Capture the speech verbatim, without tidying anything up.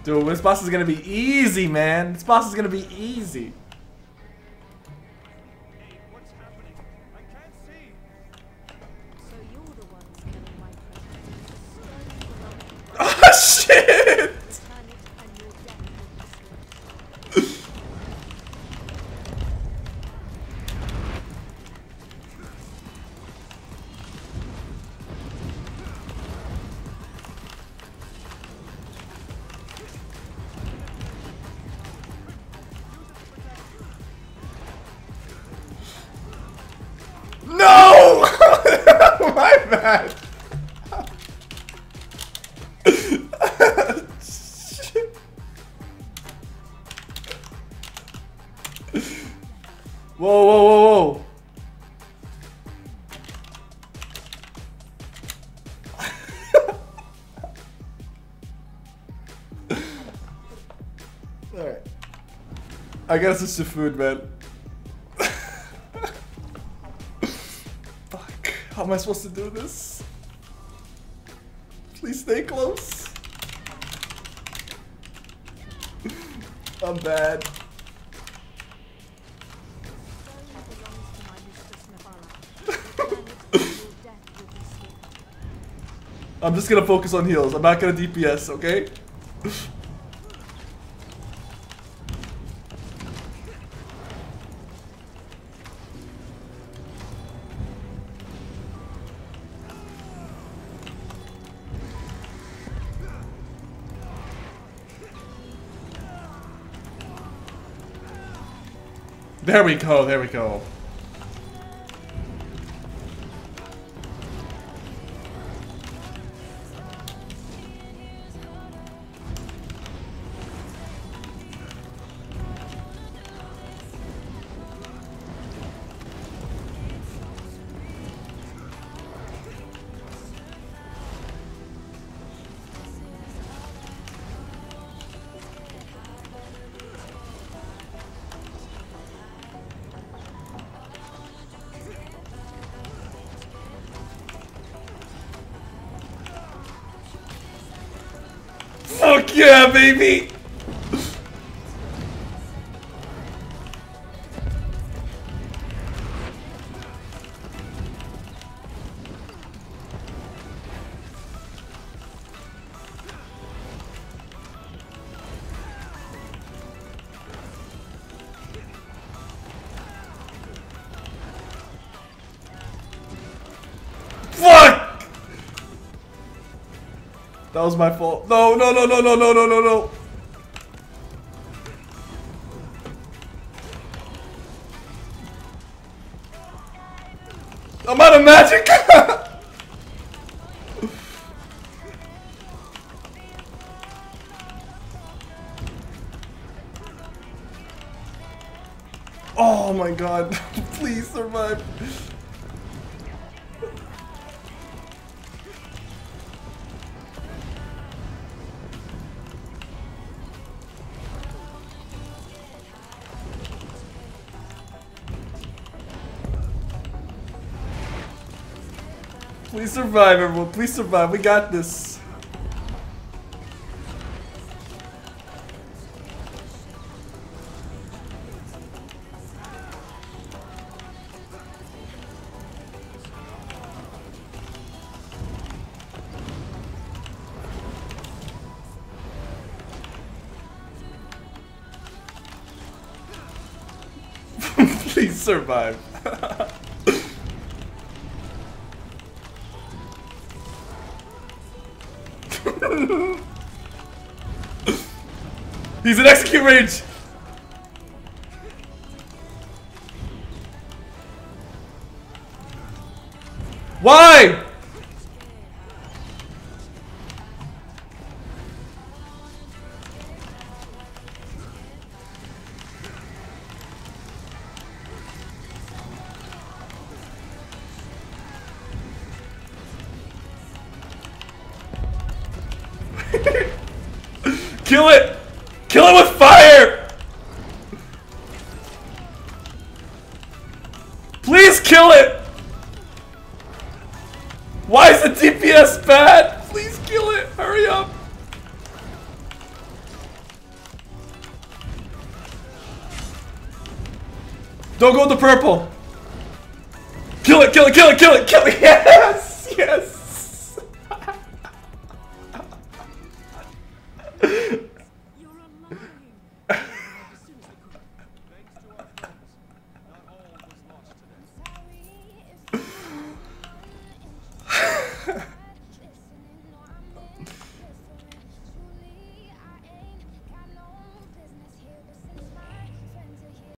Dude, this boss is gonna be easy, man. This boss is gonna be easy. Hey, what's happening? I can't see. So you're the ones killing my friends. Oh shit! Turn it and your death will be swift. No! My bad. Shit. Whoa, whoa, whoa, whoa. Alright. I gotta switch to food, man. Fuck. How am I supposed to do this? Please stay close. I'm bad. I'm just gonna focus on heals. I'm not gonna D P S, okay? There we go, there we go. Fuck yeah, baby! Fuck! That was my fault. No, no, no, no, no, no, no, no, no. I'm out of magic. Oh my god. Please survive. Please survive, everyone. Please survive. We got this. Please survive. He's an execute range. Why? Kill it! Kill it with fire! Please kill it! Why is the D P S bad? Please kill it! Hurry up! Don't go with the purple. Kill it, kill it, kill it, kill it, kill it. Yes! Yes!